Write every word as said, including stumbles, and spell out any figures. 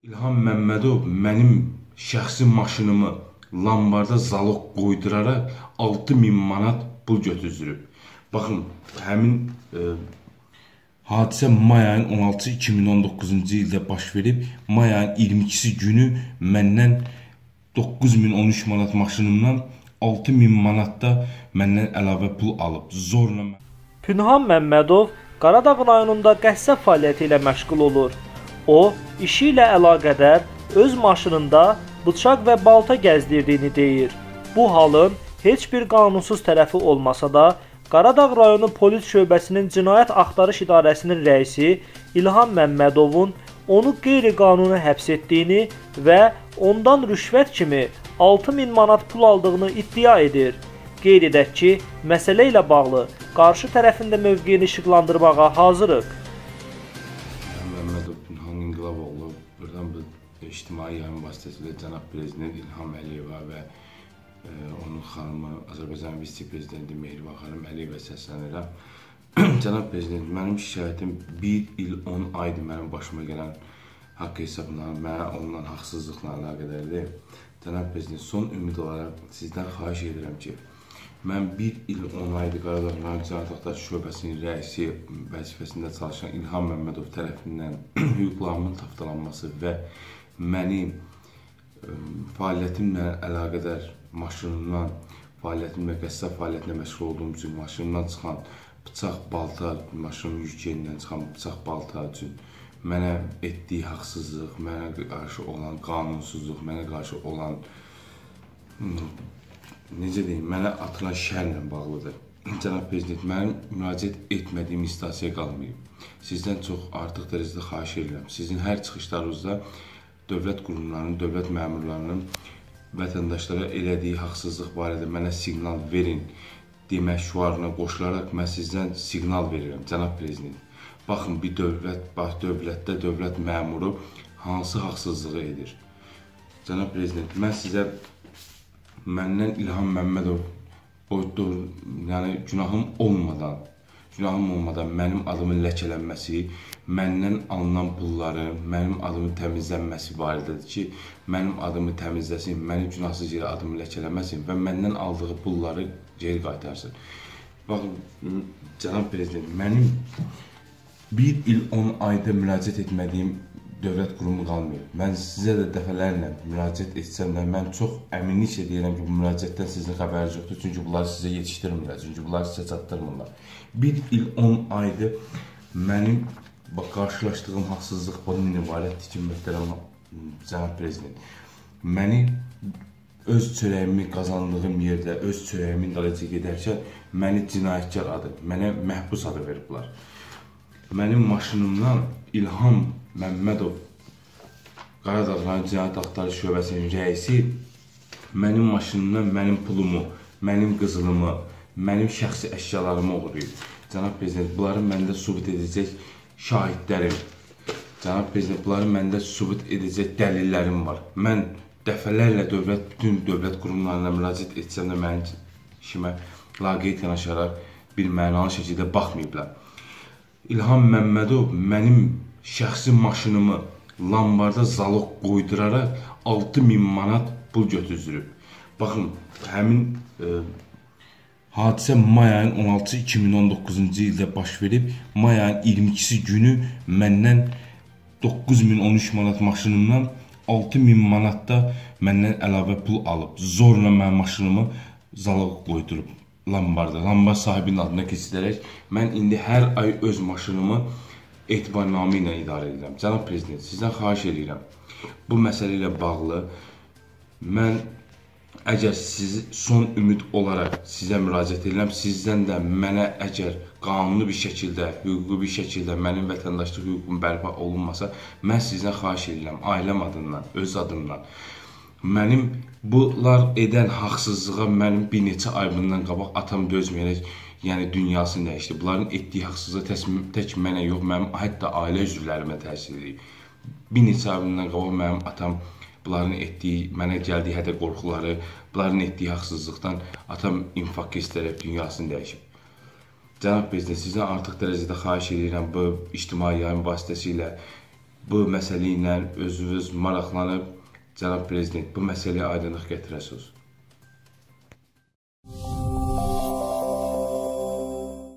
İlham Məmmədov mənim şəxsi maşınımı lambarda zaloq qoyduraraq altı min manat pul götürdürüb. Baxın, həmin e, hadisə may ayın on altısı iki min on doqquzuncu ildə baş verib. May ayın iyirmi ikisi günü məndən doqquz min on üç manat maşınımdan altı min manat da məndən əlavə pul alıb. Zorla. Pünhan Məmmədov Qaradağ rayonunda qəssab fəaliyyəti ilə məşğul olur. O, işi ilə əlaqədar öz maşınında bıçaq və balta gəzdirdiyini deyir. Bu halın heç bir qanunsuz tərəfi olmasa da, Qaradağ rayonu polis şöbəsinin cinayət axtarış idarəsinin rəisi İlham Məmmədovun onu qeyri-qanuni həbs etdiyini və ondan rüşvət kimi altı min manat pul aldığını iddia edir. Qeyd edək ki, məsələ ilə bağlı qarşı tərəfində mövqeyini işıqlandırmağa hazırıq. Məmmədov Pünhan İnqilaboğlu buradan bu ictimai yayım vasitəsilə cənab prezident İlham Əliyeva və e, onun xanımı Azərbaycan vitse-prezidenti Mehriban xanım Əliyevə səslənirəm. Cənab prezident, mənim şikayətim bir il on aydır mənim başıma gələn haqq hesabına, mənə olunan haqsızlıqla əlaqədardır. Cənab prezident, son ümid olaraq sizdən xahiş edirəm ki, mən bir il on aydır Qaradağ rayon cinayət axtarış şöbəsinin rəisi vəzifəsində çalışan İlham Məmmədov tərəfindən hüquqlarımın tapdalanması və məni ə, fəaliyyətimlə əlaqədar maşınımdan, fəaliyyətimlə, qəssab fəaliyyətinə məşğul olduğum üçün maşınımdan çıxan bıçaq, balta, maşının yük yerindən çıxan bıçaq, balta üçün mənə etdiyi haqsızlıq, mənə qarşı olan qanunsuzluq, mənə qarşı olan necə deyim, mənə atılan şərlə bağlıdır. Cənab prezident, mənim müraciət etmədiyim istasiyaya qalmayıb. Sizdən çox artıq dərəcədə xahiş edirəm. Sizin hər çıxışlarınızda dövlət qurumlarının, dövlət məmurlarının vətəndaşlara elədiyi haqsızlıq barədə mənə siqnal verin demək şüarına qoşularaq mən sizdən siqnal verirəm, cənab prezident. Baxın, bir dövlət, bax, dövlətdə dövlət məmuru hansı haqsızlığı edir? Cənab prezident, mən sizə məndən İlham Məmmədov o, yəni günahım olmadan, günahım olmadan mənim adımın ləkələnməsi, məndən alınan pulları, mənim adımın təmizlənməsi barədədir ki, mənim adımı təmizləsin, mənim günahsız yerə adımı ləkələməsin və məndən aldığı pulları geri qaytarsın. Baxın, cənab prezident, mənim bir il on ayda müraciət etmədiyim dövlət qurumu qalmayıb. Mən sizə də dəfələrlə müraciət etsəm də, mən çox əminliklə deyirəm ki, bu müraciətdən sizin xəbəriniz yoxdur. Çünki bunları sizə yetişdirmirlər, çünki bunları sizə çatdırmırlar. Bir il on aydır mənim bax, qarşılaşdığım haqsızlıq bunun ibarətdir ki, möhtərəm cənab prezident, məni öz çörəyimi qazandığım yerdə, öz çörəyimin dalınca gedərkən məni cinayətkar adı, mənə məhbus adı veriblər. Mənim maşınımdan İlham Məmmədov, Qaradağ rayon cinayət axtarış şöbəsinin rəisi, mənim maşınımdan mənim pulumu, mənim qızılımı, mənim şəxsi əşyalarımı oğurlayıb. Cənab prezident, bunları məndə sübut edəcək şahidlərim, cənab prezident, bunları məndə sübut edəcək dəlillərim var. Mən dəfələrlə dövlət, bütün dövlət qurumlarına müraciət etsəm də mənim işimə laqeyd yanaşaraq bir mənalı şəkildə baxmayıblar. İlham Məmmədov mənim şəxsi maşınımı lambarda zaloq qoyduraraq altı min manat pul götürdürüb. Baxın, həmin e, hadisə may ayın on altısı iki min on doqquzuncu ildə baş verib. May ayın iyirmi ikisi günü məndən doqquz min on üç manat maşınımdan altı min manat da məndən əlavə pul alıb. Zorla mənim maşınımı zaloq qoydurub lambarda, lambar sahibinin adına keçirərək mən indi hər ay öz maşınımı etibarnamə ilə idarə edirəm. Cənab prezident, sizdən xahiş edirəm. Bu məsələ ilə bağlı mən əgər sizi son ümid olaraq sizə müraciət edirəm, sizdən də mənə əgər qanuni bir şəkildə, hüquqi bir şəkildə mənim vətəndaşlıq hüququm bərpa olunmasa, mən sizdən xahiş edirəm, ailəm adından, öz adımdan. Mənim bunlar edən haqsızlığa mənim bir neçə ay bundan qabaq atam dözməyərək, yəni dünyasını dəyişdi. Bunların etdiyi haqsızlığı tək mənə yox, mənim hətta ailə üzvlərimə təsir edir. Bir neçə ay bundan qabaq mənim atam bunların etdiyi, mənə gəldiyi hədə qorxuları, bunların etdiyi haqsızlıqdan atam infarkt keçirərək dünyasını dəyişib. Cənab prezident, sizdən artıq dərəcədə xahiş edirəm bu ictimai yayım vasitəsilə bu məsələ ilə özünüz maraqlanıb, cənab prezident, bu məsələyə aydınlıq gətirəsiniz.